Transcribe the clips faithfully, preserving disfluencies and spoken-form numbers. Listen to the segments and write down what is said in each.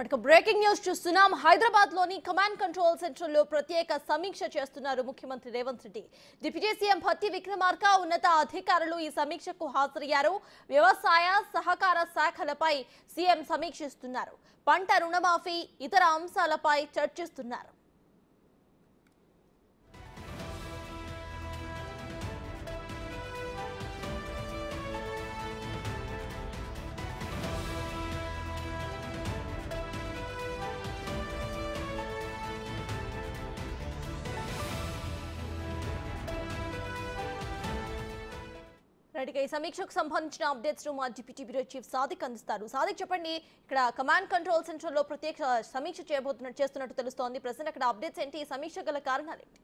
మనకు breaking news చూస్తున్నాం. హైదరాబాద్ లోని కమాండ్ కంట్రోల్ సెంటర్ లో ప్రత్యేక సమీక్ష చేస్తున్నారు ముఖ్యమంత్రి రేవంత్ రెడ్డి. డిప్యూటీ సీఎం భట్టి విక్రమార్క ఉన్నత అధికారులు ఈ సమీక్షకు హాజరయ్యారు. వ్యవసాయ సహకార శాఖలపై సీఎం సమీక్షిస్తున్నారు. పంట రుణమాఫీ ఇతర అంశాలపై చర్చిస్తున్నారు. ఈ సమీక్షకు సంబంధించిన అప్డేట్స్ మా డిప్యూటీ బ్యూరో చీఫ్ సాదిక్ అందిస్తారు. సాదిక్, చెప్పండి, ఇక్కడ కమాండ్ కంట్రోల్ సెంటర్ లో ప్రత్యేక సమీక్ష చేయబోతున్నట్టు చేస్తున్నట్టు తెలుస్తోంది. ప్రజెంట్ అక్కడ అప్డేట్స్ ఏంటి? ఈ సమీక్ష గల కారణాలు ఏంటి?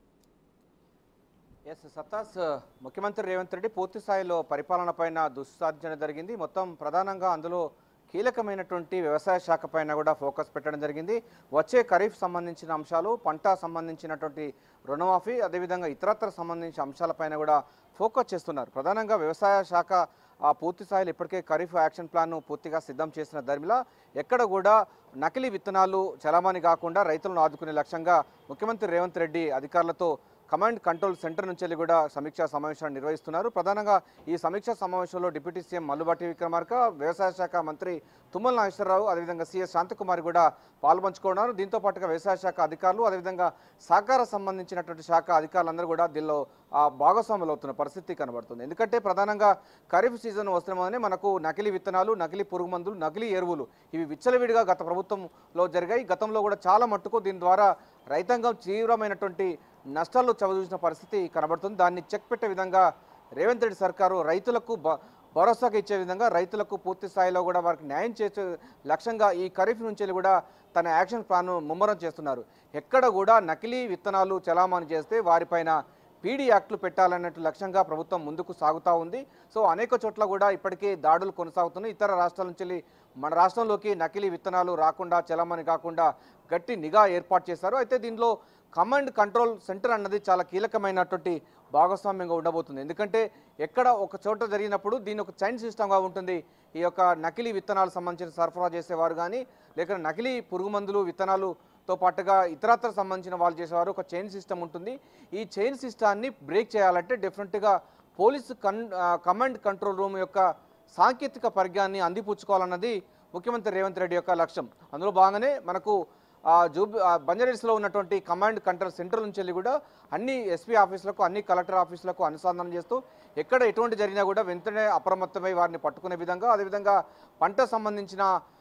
ఎస్ సత్తాస్, ముఖ్యమంత్రి రేవంత్ రెడ్డి పూర్తి స్థాయిలో పరిపాలన పైన దుస్సాధ్యన జరిగింది. మొత్తం ప్రధానంగా అందులో కీలకమైనటువంటి వ్యవసాయ శాఖ పైన కూడా ఫోకస్ పెట్టడం జరిగింది. వచ్చే ఖరీఫ్ సంబంధించిన అంశాలు, పంట సంబంధించినటువంటి రుణమాఫీ, అదేవిధంగా ఇతరత్ర సంబంధించిన అంశాలపైన కూడా ఫోకస్ చేస్తున్నారు. ప్రధానంగా వ్యవసాయ శాఖ ఆ పూర్తి స్థాయిలో ఇప్పటికే ఖరీఫ్ యాక్షన్ ప్లాన్ను పూర్తిగా సిద్ధం చేసిన ధర్మిలా ఎక్కడ కూడా నకిలీ విత్తనాలు చలామణి కాకుండా రైతులను ఆదుకునే లక్ష్యంగా ముఖ్యమంత్రి రేవంత్ రెడ్డి అధికారులతో కమాండ్ కంట్రోల్ సెంటర్ నుంచి కూడా సమీక్షా సమావేశాన్ని నిర్వహిస్తున్నారు. ప్రధానంగా ఈ సమీక్షా సమావేశంలో డిప్యూటీ సీఎం మల్లుబట్టి విక్రమార్క, వ్యవసాయ శాఖ మంత్రి తుమ్మల నాగేశ్వరరావు, అదేవిధంగా సీఎస్ శాంతకుమారి కూడా పాల్పంచుకున్నారు. దీంతో పాటుగా వ్యవసాయ శాఖ అధికారులు, అదేవిధంగా సహకార సంబంధించినటువంటి శాఖ అధికారులందరూ కూడా దీనిలో భాగస్వాములు అవుతున్న పరిస్థితి కనబడుతుంది. ఎందుకంటే ప్రధానంగా ఖరీఫ్ సీజన్ వస్తున్నామని మనకు నకిలీ విత్తనాలు, నకిలీ పురుగు మందులు, నకిలీ ఎరువులు ఇవి విచ్చలవిడిగా గత ప్రభుత్వంలో జరిగాయి. గతంలో కూడా చాలా మట్టుకు దీని ద్వారా రైతాంగం తీవ్రమైనటువంటి నష్టాలు చవిచూసిన పరిస్థితి కనబడుతుంది. దాన్ని చెక్ పెట్టే విధంగా రేవంత్ రెడ్డి సర్కారు రైతులకు భరోసాగా ఇచ్చే విధంగా రైతులకు పూర్తి స్థాయిలో కూడా వారికి న్యాయం చేసే లక్ష్యంగా ఈ ఖరీఫ్ నుంచి కూడా తన యాక్షన్ ప్లాన్ను ముమ్మరం చేస్తున్నారు. ఎక్కడ కూడా నకిలీ విత్తనాలు చలామణి చేస్తే వారిపైన పీడీ యాక్ట్లు పెట్టాలన్నట్టు లక్ష్యంగా ప్రభుత్వం ముందుకు సాగుతూ ఉంది. సో అనేక చోట్ల కూడా ఇప్పటికే దాడులు కొనసాగుతున్నాయి. ఇతర రాష్ట్రాల నుంచి మన రాష్ట్రంలోకి నకిలీ విత్తనాలు రాకుండా, చలామణి కాకుండా గట్టి నిఘా ఏర్పాటు చేశారు. అయితే దీనిలో కమాండ్ కంట్రోల్ సెంటర్ అన్నది చాలా కీలకమైనటువంటి భాగస్వామ్యంగా ఉండబోతుంది. ఎందుకంటే ఎక్కడ ఒక చోట జరిగినప్పుడు దీని ఒక చైన్ సిస్టమ్గా ఉంటుంది. ఈ యొక్క నకిలీ విత్తనాలు సంబంధించిన సరఫరా చేసేవారు కానీ, లేక నకిలీ పురుగు మందులు విత్తనాలుతో పాటుగా ఇతరత్ర సంబంధించిన వాళ్ళు చేసేవారు ఒక చైన్ సిస్టమ్ ఉంటుంది. ఈ చైన్ సిస్టాన్ని బ్రేక్ చేయాలంటే డెఫినెట్గా పోలీసు కన్ కమాండ్ కంట్రోల్ రూమ్ యొక్క సాంకేతిక పరిజ్ఞానాన్ని అందిపుచ్చుకోవాలన్నది ముఖ్యమంత్రి రేవంత్ రెడ్డి యొక్క లక్ష్యం. అందులో భాగంగానే మనకు జూబ్ బంజారాహిల్స్లో ఉన్నటువంటి కమాండ్ కంట్రోల్ సెంటర్ నుంచి వెళ్ళి కూడా అన్ని ఎస్పీ ఆఫీసులకు, అన్ని కలెక్టర్ ఆఫీసులకు అనుసంధానం చేస్తూ ఎక్కడ ఎటువంటి జరిగినా కూడా వెంటనే అప్రమత్తమై వారిని పట్టుకునే విధంగా, అదేవిధంగా పంట సంబంధించిన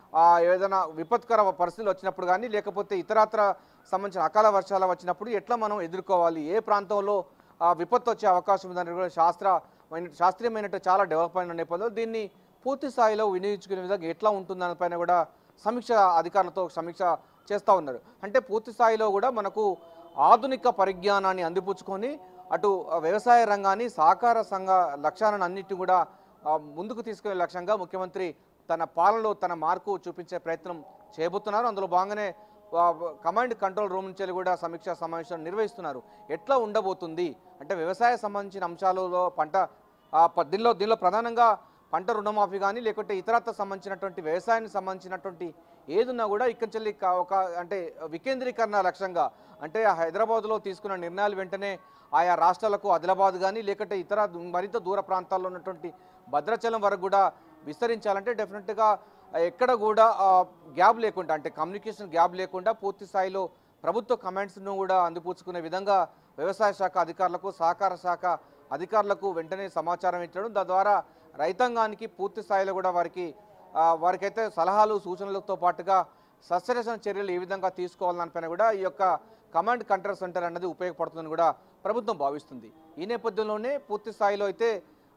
ఏదైనా విపత్కర పరిస్థితులు వచ్చినప్పుడు కానీ, లేకపోతే ఇతరత్ర సంబంధించిన అకాల వర్షాలు వచ్చినప్పుడు ఎట్లా మనం ఎదుర్కోవాలి, ఏ ప్రాంతంలో విపత్తు వచ్చే అవకాశం ఉందని కూడా శాస్త్ర శాస్త్రీయమైనట్టు చాలా డెవలప్ అయిన నేపథ్యంలో దీన్ని పూర్తి స్థాయిలో వినియోగించుకునే విధంగా ఎట్లా ఉంటుందనిపైన కూడా సమీక్ష అధికారులతో సమీక్ష చేస్తూ ఉన్నారు. అంటే పూర్తి స్థాయిలో కూడా మనకు ఆధునిక పరిజ్ఞానాన్ని అందిపుచ్చుకొని అటు వ్యవసాయ రంగాన్ని, సహకార సంఘ లక్ష్యాలను అన్నిటి కూడా ముందుకు తీసుకునే లక్ష్యంగా ముఖ్యమంత్రి తన పాలనలో తన మార్కు చూపించే ప్రయత్నం చేయబోతున్నారు. అందులో భాగంగానే కమాండ్ కంట్రోల్ రూమ్ నుంచి కూడా సమీక్షా సమావేశం నిర్వహిస్తున్నారు. ఎట్లా ఉండబోతుంది అంటే వ్యవసాయ సంబంధించిన అంశాలలో పంట దీనిలో దీనిలో ప్రధానంగా పంట రుణమాఫీ కానీ, లేకుంటే ఇతరత్ర సంబంధించినటువంటి వ్యవసాయానికి సంబంధించినటువంటి ఏదున్నా కూడా ఇక్కడి నుంచి ఒక అంటే వికేంద్రీకరణ లక్ష్యంగా, అంటే హైదరాబాద్లో తీసుకున్న నిర్ణయాలు వెంటనే ఆయా రాష్ట్రాలకు ఆదిలాబాద్ కానీ, లేకుంటే ఇతర మరింత దూర ప్రాంతాల్లో ఉన్నటువంటి భద్రాచలం వరకు కూడా విస్తరించాలంటే డెఫినెట్గా ఎక్కడ కూడా గ్యాప్ లేకుండా, అంటే కమ్యూనికేషన్ గ్యాప్ లేకుండా పూర్తి స్థాయిలో ప్రభుత్వ కమాండ్స్ను కూడా అందిపుచ్చుకునే విధంగా వ్యవసాయ శాఖ అధికారులకు, సహకార శాఖ అధికారులకు వెంటనే సమాచారం ఇచ్చడం, తద్వారా రైతాంగానికి పూర్తి స్థాయిలో కూడా వారికి వారికైతే సలహాలు, సూచనలతో పాటుగా సస్యరక్షణ చర్యలు ఏ విధంగా తీసుకోవాలనిపైన కూడా ఈ యొక్క కమాండ్ కంట్రోల్ సెంటర్ అన్నది ఉపయోగపడుతుందని కూడా ప్రభుత్వం భావిస్తుంది. ఈ నేపథ్యంలోనే పూర్తి స్థాయిలో అయితే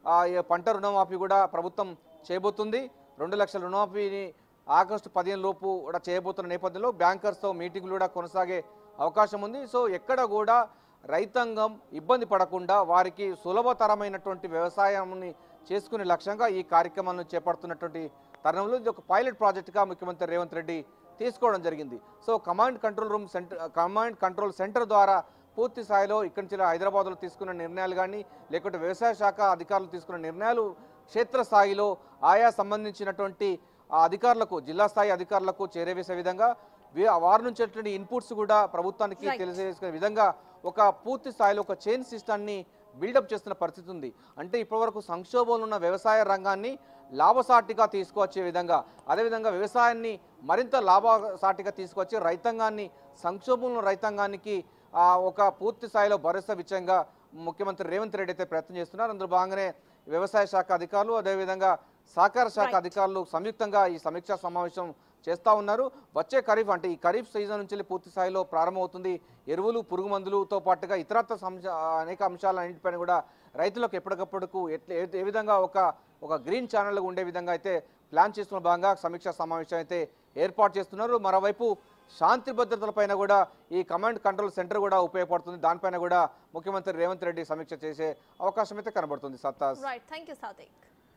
పంట రుణమాఫీ కూడా ప్రభుత్వం చేయబోతుంది. రెండు లక్షల రుణమాఫీని ఆగస్టు పదిహేను లోపు కూడా చేయబోతున్న నేపథ్యంలో బ్యాంకర్స్తో మీటింగ్లు కూడా కొనసాగే అవకాశం ఉంది. సో ఎక్కడ కూడా రైతాంగం ఇబ్బంది పడకుండా వారికి సులభతరమైనటువంటి వ్యవసాయాన్ని చేసుకునే లక్ష్యంగా ఈ కార్యక్రమాలను చేపడుతున్నటువంటి తరుణంలో ఇది ఒక పైలట్ ప్రాజెక్టుగా ముఖ్యమంత్రి రేవంత్ రెడ్డి తీసుకోవడం జరిగింది. So command control room centre command control centre ద్వారా పూర్తి స్థాయిలో ఇక్కడి నుంచి హైదరాబాద్లో తీసుకున్న నిర్ణయాలు కానీ, లేకుంటే వ్యవసాయ శాఖ అధికారులు తీసుకున్న నిర్ణయాలు క్షేత్రస్థాయిలో ఆయా సంబంధించినటువంటి ఆ అధికారులకు జిల్లా స్థాయి అధికారులకు చేరవేసే విధంగా వారి నుంచి వచ్చేటువంటి ఇన్పుట్స్ కూడా ప్రభుత్వానికి తెలియజేసుకునే విధంగా ఒక పూర్తి స్థాయిలో ఒక చైన్ సిస్టాన్ని బిల్డప్ చేస్తున్న పరిస్థితి ఉంది. అంటే ఇప్పటివరకు సంక్షోభంలో ఉన్న వ్యవసాయ రంగాన్ని లాభసాటిగా తీసుకువచ్చే విధంగా, అదేవిధంగా వ్యవసాయాన్ని మరింత లాభసాటిగా తీసుకొచ్చి రైతాంగాన్ని, సంక్షోభంలో రైతాంగానికి ఒక పూర్తి స్థాయిలో భరోసా విషయంగా ముఖ్యమంత్రి రేవంత్ రెడ్డి అయితే ప్రయత్నం చేస్తున్నారు. అందులో భాగంగానే వ్యవసాయ శాఖ అధికారులు, అదేవిధంగా సహకార శాఖ అధికారులు సంయుక్తంగా ఈ సమీక్షా సమావేశం చేస్తూ ఉన్నారు. వచ్చే ఖరీఫ్ అంటే ఈ ఖరీఫ్ సీజన్ నుంచి పూర్తి స్థాయిలో ప్రారంభమవుతుంది. ఎరువులు, పురుగు మందులతో పాటుగా ఇతరత్ర అనేక అంశాలన్నింటిపైన కూడా రైతులకు ఎప్పటికప్పుడు ఏ విధంగా ఒక ఒక గ్రీన్ ఛానల్ ఉండే విధంగా అయితే ప్లాన్ చేస్తున్న భాగంగా సమీక్షా సమావేశం అయితే ఏర్పాటు చేస్తున్నారు. మరోవైపు శాంతి భద్రతలపైన కూడా ఈ కమాండ్ కంట్రోల్ సెంటర్ కూడా ఉపయోగపడుతుంది. దానిపైన కూడా ముఖ్యమంత్రి రేవంత్ రెడ్డి సమీక్ష చేసే అవకాశం అయితే కనబడుతుంది. సత్తాస్. Right, thank you Sadiq.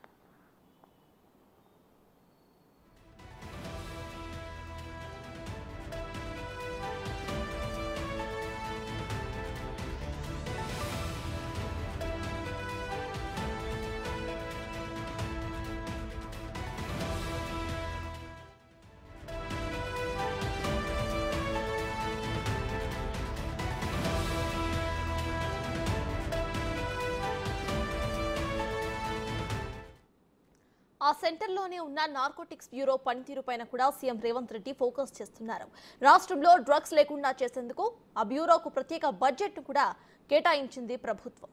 ఆ సెంటర్లోనే ఉన్న నార్కోటిక్స్ బ్యూరో పనితీరుపైన కూడా సీఎం రేవంత్ రెడ్డి ఫోకస్ చేస్తున్నారు. రాష్ట్రంలో డ్రగ్స్ లేకుండా చేసేందుకు ఆ బ్యూరోకు ప్రత్యేక బడ్జెట్ కూడా కేటాయించింది ప్రభుత్వం.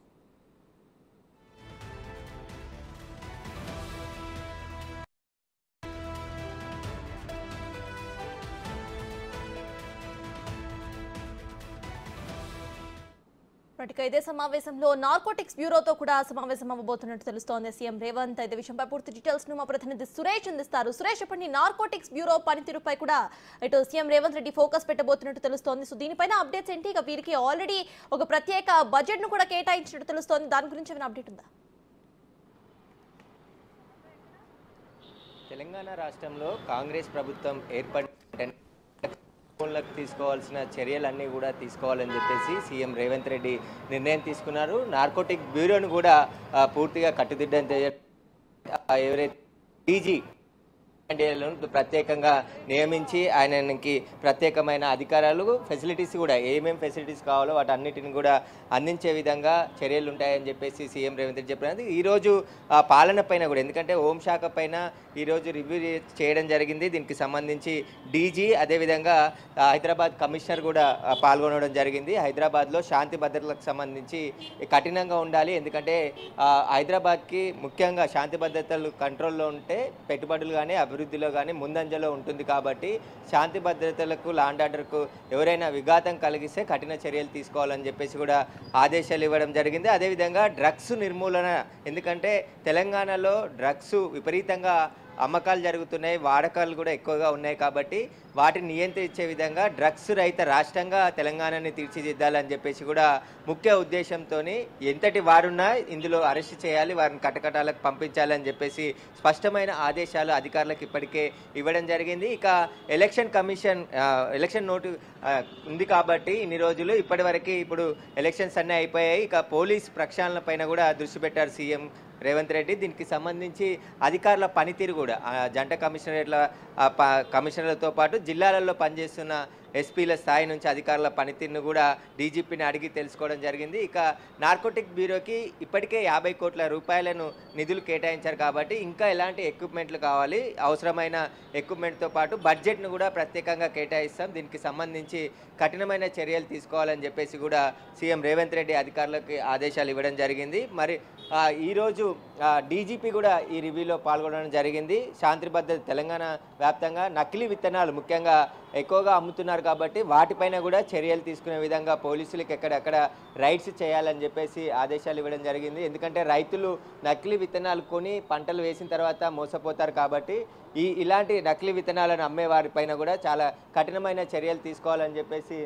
ఇక ఇదే సమావేశంలో నార్కోటిక్స్ బ్యూరోతో కూడా సమావేశం అవ్వబోతున్నట్టు తెలుస్తోంది సీఎం రేవంత్. ఇదే విషయంపై పూర్తి డీటెయిల్స్ ను మా ప్రతినిధి సురేష్ అందిస్తారు. సురేష్, చెప్పండి, నార్కోటిక్స్ బ్యూరో పనితీరుపై కూడా ఇటు సీఎం రేవంత్ రెడ్డి ఫోకస్ పెట్టబోతున్నట్టు తెలుస్తోంది. సో దీనిపైన అప్డేట్స్ ఏంటి? ఇక వీరికి ఆల్రెడీ ఒక ప్రత్యేక బడ్జెట్ ను కూడా కేటాయించినట్టు తెలుస్తోంది. దాని గురించి ఏమైనా అప్డేట్ ఉందా? తెలంగాణ రాష్ట్రంలో కాంగ్రెస్ ప్రభుత్వం ఏర్పడిన ఫోన్లకు తీసుకోవాల్సిన చర్యలన్నీ కూడా తీసుకోవాలని చెప్పేసి సీఎం రేవంత్ రెడ్డి నిర్ణయం తీసుకున్నారు. నార్కోటిక్ బ్యూరోను కూడా పూర్తిగా కట్టుదిట్టం ఎవరైతే డీజీ ప్రత్యేకంగా నియమించి ఆయనకి ప్రత్యేకమైన అధికారాలు, ఫెసిలిటీస్ కూడా ఏమేమి ఫెసిలిటీస్ కావాలో వాటన్నిటిని కూడా అందించే విధంగా చర్యలు ఉంటాయని చెప్పేసి సీఎం రేవంత్ రెడ్డి చెప్పినది. ఈరోజు పాలన పైన కూడా, ఎందుకంటే హోంశాఖ పైన ఈరోజు రివ్యూ చేయడం జరిగింది. దీనికి సంబంధించి డీజీ అదేవిధంగా హైదరాబాద్ కమిషనర్ కూడా పాల్గొనడం జరిగింది. హైదరాబాద్లో శాంతి భద్రతలకు సంబంధించి కఠినంగా ఉండాలి, ఎందుకంటే హైదరాబాద్కి ముఖ్యంగా శాంతి భద్రతలు కంట్రోల్లో ఉంటే పెట్టుబడులు కానీ అభివృద్ధిలో కానీ ముందంజలో ఉంటుంది. కాబట్టి శాంతి భద్రతలకు, లాండ్ ఆర్డర్కు ఎవరైనా విఘాతం కలిగిస్తే కఠిన చర్యలు తీసుకోవాలని చెప్పేసి కూడా ఆదేశాలు ఇవ్వడం జరిగింది. అదేవిధంగా డ్రగ్స్ నిర్మూలన, ఎందుకంటే తెలంగాణలో డ్రగ్స్ విపరీతంగా అమ్మకాలు జరుగుతున్నాయి, వాడకాలు కూడా ఎక్కువగా ఉన్నాయి. కాబట్టి వాటిని నియంత్రించే విధంగా డ్రగ్స్ రహిత రాష్ట్రంగా తెలంగాణని తీర్చిదిద్దాలని చెప్పేసి కూడా ముఖ్య ఉద్దేశంతో ఎంతటి వారున్నా ఇందులో అరెస్ట్ చేయాలి, వారిని కటకటాలకు పంపించాలని చెప్పేసి స్పష్టమైన ఆదేశాలు అధికారులకు ఇప్పటికే ఇవ్వడం జరిగింది. ఇక ఎలక్షన్ కమిషన్ ఎలక్షన్ నోటు ఉంది కాబట్టి ఇన్ని రోజులు ఇప్పటివరకు ఇప్పుడు ఎలక్షన్స్ అన్నీ అయిపోయాయి. ఇక పోలీస్ ప్రక్షాళన పైన కూడా దృష్టి పెట్టారు సీఎం రేవంత్ రెడ్డి. దీనికి సంబంధించి అధికారుల పనితీరు కూడా జంట కమిషనరేట్ల కమిషనర్లతో పాటు జిల్లాలలో పనిచేస్తున్న ఎస్పీల స్థాయి నుంచి అధికారుల పనితీరును కూడా డీజీపీని అడిగి తెలుసుకోవడం జరిగింది. ఇక నార్కోటిక్ బ్యూరోకి ఇప్పటికే యాభై కోట్ల రూపాయలను నిధులు కేటాయించారు కాబట్టి ఇంకా ఎలాంటి ఎక్విప్మెంట్లు కావాలి, అవసరమైన ఎక్విప్మెంట్తో పాటు బడ్జెట్ను కూడా ప్రత్యేకంగా కేటాయిస్తాం, దీనికి సంబంధించి కఠినమైన చర్యలు తీసుకోవాలని చెప్పేసి కూడా సీఎం రేవంత్ రెడ్డి అధికారులకు ఆదేశాలు ఇవ్వడం జరిగింది. మరి ఈరోజు డీజీపీ కూడా ఈ రివ్యూలో పాల్గొనడం జరిగింది. శాంతి భద్రత తెలంగాణ వ్యాప్తంగా నకిలీ విత్తనాలు ముఖ్యంగా ఎక్కువగా అమ్ముతున్నారు కాబట్టి వాటిపైన కూడా చర్యలు తీసుకునే విధంగా పోలీసులకు ఎక్కడెక్కడ రైడ్స్ చేయాలని చెప్పేసి ఆదేశాలు ఇవ్వడం జరిగింది. ఎందుకంటే రైతులు నకిలీ విత్తనాలు కొని పంటలు వేసిన తర్వాత మోసపోతారు కాబట్టి ఈ ఇలాంటి నకిలీ విత్తనాలను అమ్మే వారిపైన కూడా చాలా కఠినమైన చర్యలు తీసుకోవాలని చెప్పేసి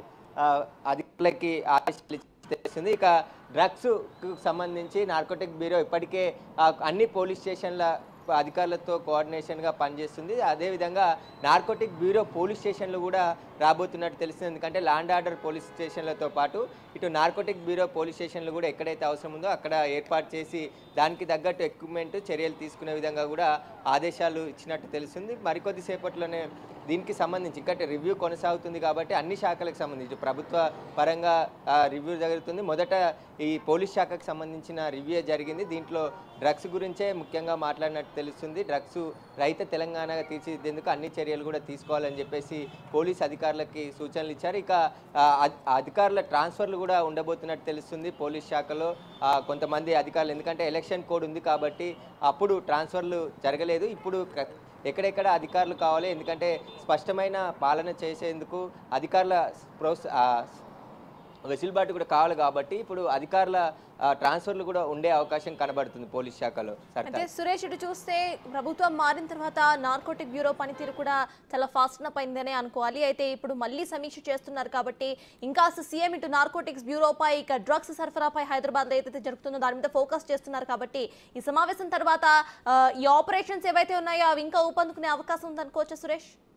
అధికారులకి ఆదేశాలు తెలుస్తుంది. ఇక డ్రగ్స్కు సంబంధించి నార్కోటిక్ బ్యూరో ఇప్పటికే అన్ని పోలీస్ స్టేషన్ల అధికారులతో కోఆర్డినేషన్గా పనిచేస్తుంది. అదేవిధంగా నార్కోటిక్ బ్యూరో పోలీస్ స్టేషన్లు కూడా రాబోతున్నట్టు తెలిసింది. ఎందుకంటే ల్యాండ్ ఆర్డర్ పోలీస్ స్టేషన్లతో పాటు ఇటు నార్కోటిక్ బ్యూరో పోలీస్ స్టేషన్లు కూడా ఎక్కడైతే అవసరం ఉందో అక్కడ ఏర్పాటు చేసి దానికి తగ్గట్టు ఎక్విప్మెంట్ చర్యలు తీసుకునే విధంగా కూడా ఆదేశాలు ఇచ్చినట్టు తెలుస్తుంది. మరికొద్ది సేపట్లోనే దీనికి సంబంధించి ఇంకా రివ్యూ కొనసాగుతుంది కాబట్టి అన్ని శాఖలకు సంబంధించి ప్రభుత్వ పరంగా రివ్యూ జరుగుతుంది. మొదట ఈ పోలీస్ శాఖకు సంబంధించిన రివ్యూ జరిగింది. దీంట్లో డ్రగ్స్ గురించే ముఖ్యంగా మాట్లాడినట్టు తెలుస్తుంది. డ్రగ్స్ రహిత తెలంగాణగా తీర్చిదిద్దేందుకు అన్ని చర్యలు కూడా తీసుకోవాలని చెప్పేసి పోలీస్ అధికారులకి సూచనలు ఇచ్చారు. ఇక అధికారుల ట్రాన్స్ఫర్లు కూడా ఉండబోతున్నట్టు తెలుస్తుంది పోలీస్ శాఖలో కొంతమంది అధికారులు. ఎందుకంటే ఎలక్షన్ కోడ్ ఉంది కాబట్టి అప్పుడు ట్రాన్స్ఫర్లు జరగలేదు. ఇప్పుడు ఎక్కడెక్కడ అధికారులు కావాలి, ఎందుకంటే స్పష్టమైన పాలన చేసేందుకు అధికారుల ప్రోత్స వెసులుబాటు కూడా కావాలి కాబట్టి ఇప్పుడు అధికారుల ట్రాన్స్ఫర్లు కూడా ఉండే అవకాశం కనబడుతుంది పోలీస్ శాఖలో. అంటే సురేష్, ఇటు చూస్తే ప్రభుత్వం మారిన తర్వాత నార్కోటిక్ బ్యూరో పనితీరు కూడా చాలా ఫాస్ట్ అప్ అయిందనే అనుకోవాలి. అయితే ఇప్పుడు మళ్ళీ సమీక్ష చేస్తున్నారు కాబట్టి ఇంకా సీఎం ఇటు నార్కోటిక్స్ బ్యూరోపై ఇక డ్రగ్స్ సరఫరాపై హైదరాబాద్లో ఏదైతే జరుగుతుందో దాని మీద ఫోకస్ చేస్తున్నారు కాబట్టి ఈ సమావేశం తర్వాత ఈ ఆపరేషన్స్ ఏవైతే ఉన్నాయో అవి ఇంకా ఊపందుకునే అవకాశం ఉందనుకోవచ్చా సురేష్?